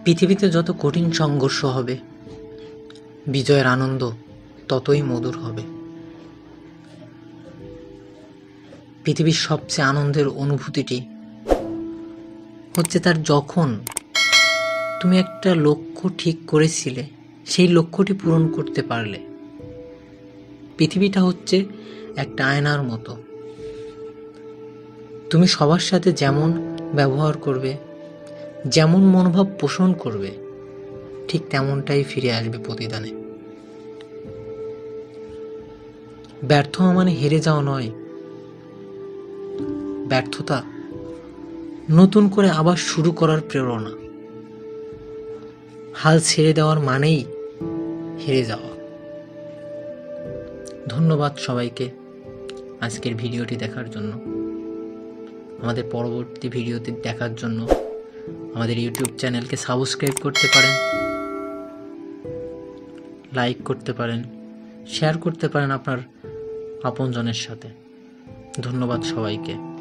পৃথিবীতে যত কঠিন সংঘর্ষ হবে, বিজয়ের আনন্দ ততই মধুর হবে। পৃথিবীর সবচেয়ে আনন্দের অনুভূতিটি হচ্ছে তার যখন তুমি একটা লক্ষ্য ঠিক করেছিলে, সেই লক্ষ্যটি পূরণ করতে পারলে। পৃথিবীটা হচ্ছে একটা আয়নার মতো। তুমি সবার সাথে যেমন ব্যবহার করবে, যেমন মনোভাব পোষণ করবে, ঠিক তেমনটাই ফিরে আসবে প্রতিদানে। ব্যর্থ হওয়া মানে হেরে যাওয়া নয়। ব্যর্থতা নতুন করে আবার শুরু করার প্রেরণা। হাল ছেড়ে দেওয়ার মানেই হেরে যাওয়া। ধন্যবাদ সবাইকে আজকের ভিডিওটি দেখার জন্য। আমাদের পরবর্তী ভিডিওটি দেখার জন্য আমাদের ইউটিউব চ্যানেলকে সাবস্ক্রাইব করতে পারেন, লাইক করতে পারেন, শেয়ার করতে পারেন আপনার আপনজনের সাথে। ধন্যবাদ সবাইকে।